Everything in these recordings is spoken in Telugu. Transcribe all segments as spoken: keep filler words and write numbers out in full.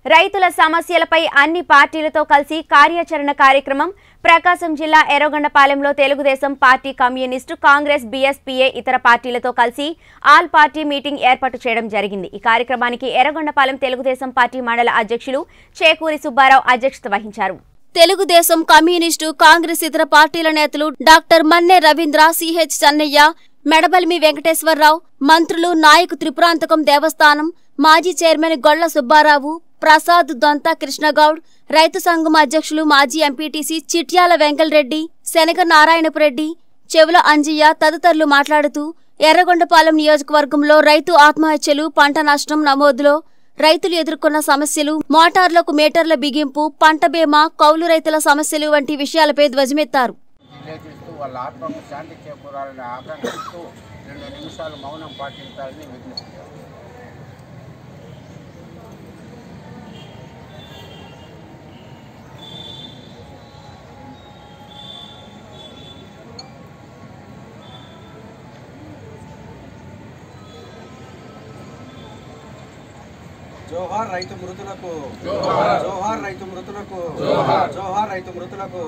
రైతుల సమస్యలపై అన్ని పార్టీలతో కలిసి కార్యాచరణ కార్యక్రమం ప్రకాశం జిల్లా ఎర్రగొండపాలెంలో తెలుగుదేశం పార్టీ, కమ్యూనిస్టు, కాంగ్రెస్, బీఎస్పీఏ ఇతర పార్టీలతో కలిసి ఆల్ పార్టీ మీటింగ్ ఏర్పాటు చేయడం జరిగింది। ఈ కార్యక్రమానికి ఎర్రగొండపాలెం తెలుగుదేశం పార్టీ మండల అధ్యక్షులు చేకూరి సుబ్బారావు అధ్యక్షత వహించారు। తెలుగుదేశం, కమ్యూనిస్టు, కాంగ్రెస్ ఇతర పార్టీల నేతలు డాక్టర్ మన్నె రవీంద్ర, సిహెచ్ చెన్నయ్య, మెడబల్మి వెంకటేశ్వరరావు, మంత్రులు నాయకు త్రిపురాంతకం దేవస్థానం మాజీ చైర్మన్ గొల్ల సుబ్బారావు, ప్రసాద్, దొంత కృష్ణగౌడ్, రైతు సంఘం అధ్యక్షులు మాజీ ఎంపీటీసీ చిట్యాల వెంకలరెడ్డి, శనగ నారాయణపురెడ్డి, చెవుల అంజయ్య తదితరులు మాట్లాడుతూ ఎర్రగొండపాలెం నియోజకవర్గంలో రైతు ఆత్మహత్యలు, పంట నష్టం నమోదులో రైతులు ఎదుర్కొన్న సమస్యలు, మోటార్లకు మీటర్ల బిగింపు, పంట బీమా, కౌలు రైతుల సమస్యలు వంటి విషయాలపై ధ్వజమెత్తారు। వాళ్ళ ఆత్మకు శాంతి చేకూరాలని ఆకాంక్షిస్తూ రెండు నిమిషాలు మౌనం పాటించాలని విజ్ఞప్తి। జోహార్ రైతు మృతులకు, జోహార్ రైతు మృతులకు, జోహార్ రైతు మృతులకు।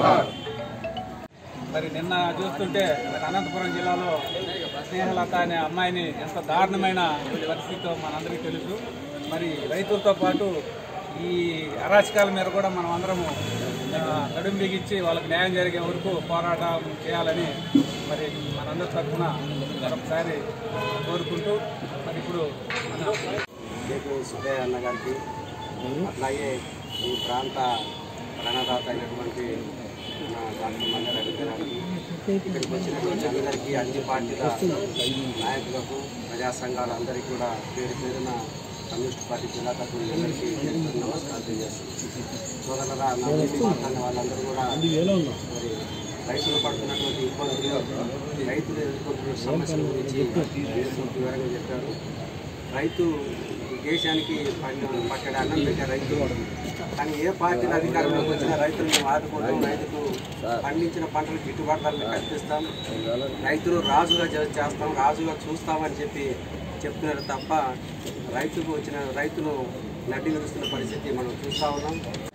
మరి నిన్న చూస్తుంటే అనంతపురం జిల్లాలో స్నేహలత అనే అమ్మాయిని ఎంత దారుణమైన పరిస్థితితో మనందరికీ తెలుసు। మరి రైతులతో పాటు ఈ అరాచకాల మీద కూడా మనం అందరము నడుం బిగించి వాళ్ళకి న్యాయం జరిగే వరకు పోరాటం చేయాలని మరి మనందరి తరఫున మరొకసారి కోరుకుంటూ మరి ఇప్పుడు సుబ్బయ్య అన్న గారికి, అట్లాగే ఈ ప్రాంత రణదాత అయినటువంటి డాక్టర్ మన్నె రవీంద్ర గారికి, ఇక్కడికి వచ్చినటువంటి అందరికీ, అన్ని పార్టీల నాయకులకు, ప్రజా సంఘాలందరికీ కూడా పేరు పేరున కమ్యూనిస్ట్ పార్టీ జిల్లా తరఫున అందరికీ నమస్కారం తెలియజేస్తున్నాను। సోదరుల మాట్లాడిన వాళ్ళందరూ కూడా మరి రైతులు పడుతున్నటువంటి ఇబ్బందులు, రైతులు ఎదుర్కొంటున్న సమస్యల గురించి వివరంగా చెప్పారు। రైతు దేశానికి పట్టడి అన్నం పెట్టే రైతు, కానీ ఏ పార్టీలు అధికారంలోకి వచ్చినా రైతులను ఆదుకుంటాం, రైతుకు పండించిన పంటలు గిట్టుబాటు ధరలు కల్పిస్తాం, రైతులు రాజుగా చేస్తాం, రాజుగా చూస్తామని చెప్పి చెప్తున్నారు తప్ప రైతుకు వచ్చిన రైతును నడ్డి విరుస్తున్న పరిస్థితి మనం చూస్తూ ఉన్నాం।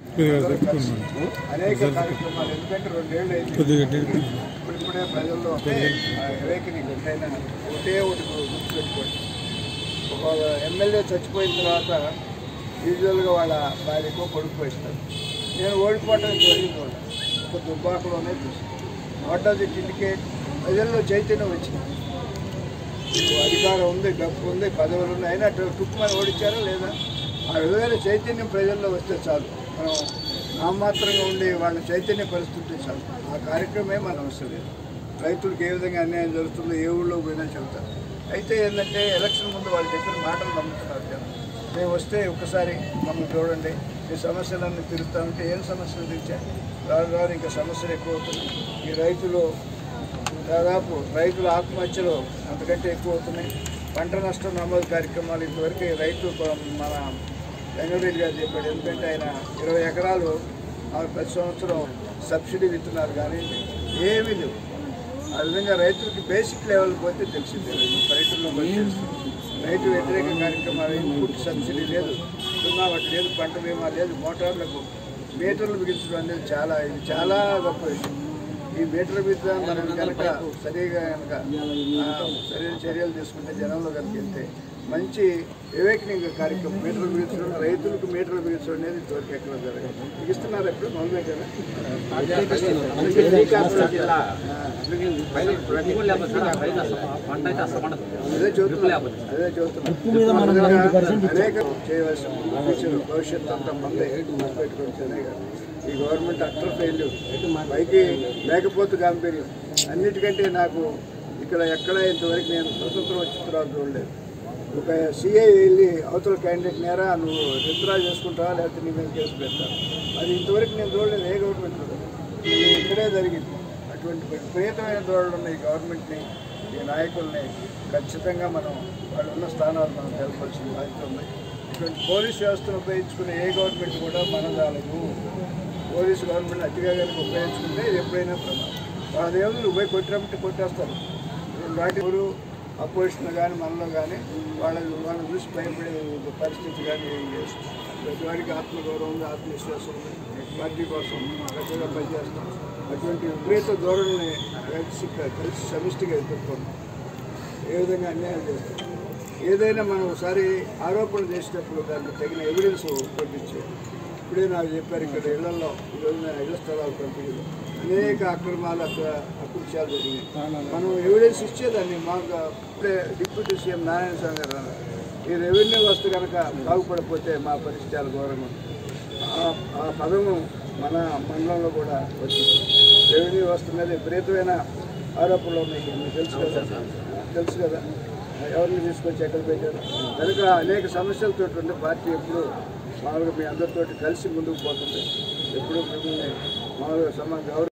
అనేక కార్యక్రమాలు, ఎందుకంటే రెండేళ్ళు అయింది, ఇప్పుడిప్పుడే ప్రజల్లో ఎవేకనింగ్ ఎంతైనా ఒకటే ఒకటి గుర్తుపెట్టుకోండి। ఒక ఎమ్మెల్యే చచ్చిపోయిన తర్వాత యూజువల్గా వాళ్ళ భార్యకు కొడుకు ఇస్తారు। నేను ఓడిపోవటానికి జరిగింది వాళ్ళ ఒక దుబ్బాకలోనే చూసాను। What of it indicate? ప్రజల్లో చైతన్యం వచ్చింది, అధికారం ఉంది, డబ్బు ఉంది, పదవులు ఉన్నాయి, అయినా టుక్కుమని ఓడించారా లేదా? ఆ విధమైన చైతన్యం ప్రజల్లో వస్తే చాలు, మనం నామాత్రంగా ఉండి వాళ్ళ చైతన్య పరిస్థితి చాలు। ఆ కార్యక్రమే మనం అవసరం లేదు। రైతులకు ఏ విధంగా అన్యాయం జరుగుతుందో ఏ ఊళ్ళో పోయినా చెబుతారు। అయితే ఏంటంటే ఎలక్షన్ ముందు వాళ్ళు చెప్పిన మాటలు నమ్ముతున్నారు కదా, మేము వస్తే ఒక్కసారి మమ్మల్ని చూడండి, ఈ సమస్యలన్నీ తిరుగుతామంటే ఏం సమస్యలు తెచ్చారు? రాను రాను ఇంకా సమస్యలు ఎక్కువ అవుతున్నాయి। ఈ రైతులు దాదాపు రైతుల ఆత్మహత్యలు అంతకంటే ఎక్కువ అవుతున్నాయి। పంట నష్టం నమోదు కార్యక్రమాలు ఇంతవరకు రైతు మన వెంకటరెడ్డి గారు చెప్పాడు, ఎందుకంటే ఆయన ఇరవై ఎకరాలు ప్రతి సంవత్సరం సబ్సిడీ విత్తనాలు కానీ ఏమీ లేవు। ఆ విధంగా రైతులకి బేసిక్ లెవెల్ పోతే తెలిసిందే, పర్యటనలో పోతే తెలుస్తుంది। రైతు వ్యతిరేక కార్యక్రమాలు, ఇన్పుట్ సబ్సిడీ లేదు, సున్నా ఒకటి లేదు, పంట బీమా లేదు, మోటార్లకు మీటర్లు బిగించడం అనేది చాలా ఇది చాలా గొప్ప విషయం। ఈ మీటర్లు బిగించడం మనం కనుక సరిగా కనుక సరైన చర్యలు తీసుకుంటే, జనంలో కనుక వెళ్తే మంచి ఎవేకనింగ్ కార్యక్రమం, మీటర్లు బిగించడం, రైతులకు మీటర్లు బిగించడం అనేది ఇంతవరకు ఎక్కడ జరగదు। బిగిస్తున్నారు ఎప్పుడు మొదలే కదా, అదే చూస్తున్నాం అదే చూస్తున్నాం అనేక చేయవలసిన ఫ్యూచర్ భవిష్యత్తు అంతా మందే పెట్టుకొని ఈ గవర్నమెంట్ అట్టర్ ఫెయిల్యూర్, పైకి లేకపోతే గాంభీర్యం। అన్నిటికంటే నాకు ఇక్కడ ఎక్కడ ఇంతవరకు నేను స్వతంత్రం వచ్చిన తర్వాత చూడలేదు, ఒక సిఐ వెళ్ళి అవతల క్యాండిడేట్ నేరా నువ్వు విత్డ్రా చేసుకుంటావా లేకపోతే నీ మీద కేసు పెడతావు, అది ఇంతవరకు నేను చూడలేదు ఏ గవర్నమెంట్ కూడా, ఇక్కడే జరిగింది। అటువంటి విపరీతమైన ధోరణులు ఉన్న ఈ గవర్నమెంట్ని, ఈ నాయకుల్ని ఖచ్చితంగా మనం వాళ్ళు ఉన్న స్థానాలు మనం తెలపాల్సిన బాధ్యత ఉన్నాయి। ఇటువంటి పోలీస్ వ్యవస్థను ఉపయోగించుకునే ఏ గవర్నమెంట్ కూడా మనదాలదు। పోలీసు గవర్నమెంట్ అతిగా కనుక ఉపయోగించుకుంటే ఇది ఎప్పుడైనా ప్రమాదం। వాళ్ళేమో నువ్వు పోయి కొట్టినప్పుడు కొట్టేస్తారు, వాటి ఊరు అపోజిషన్ కానీ మనలో కానీ వాళ్ళ వాళ్ళని చూసి భయపడే పరిస్థితి కానీ ఏం చేస్తుంది। ప్రతివాడికి ఆత్మగౌరవం ఉంది, ఆత్మవిశ్వాసం ఉంది, పార్టీ కోసం గట్టిగా పనిచేస్తాం. అటువంటి విపరీత ధోరణిని కలిసి కలిసి సమిష్టిగా ఎదుర్కొన్నాం. ఏ విధంగా అన్యాయం చేస్తాం. ఏదైనా మనం ఒకసారి ఆరోపణ చేసేటప్పుడు దానికి తగిన ఎవిడెన్స్ పంపించాం. ఇప్పుడే నాకు చెప్పారు, ఇక్కడ ఇళ్లలో ఈరోజున ఇళ్ల స్థలాలు పంపిణీలు అనేక అక్రమాలు అక్కడ అకృత్యాలు జరిగినాయి. మనం ఎవిడెన్స్ ఇచ్చేదాన్ని మాకు ఇప్పుడే డిప్యూటీ సీఎం నారాయణ స్వామి గారు అన్నారు, ఈ రెవెన్యూ వస్తు కనుక బాగుపడకపోతే మా పరిస్థితి ఘోరంగా. ఆ పదము మన మండలంలో కూడా వచ్చింది. రెవెన్యూ వస్తు మీద విపరీతమైన ఆరోపణలు ఉన్నాయి. మీకు తెలుసు కదా తెలుసు కదా ఎవరిని తీసుకొచ్చి ఎక్కడ పెట్టారు. కనుక అనేక సమస్యలతో ఉంటే పార్టీ ఎప్పుడు మామూలుగా మీ అందరితో కలిసి ముందుకు పోతుంది. ఎప్పుడు మిమ్మల్ని మామూలుగా సమ గౌరవ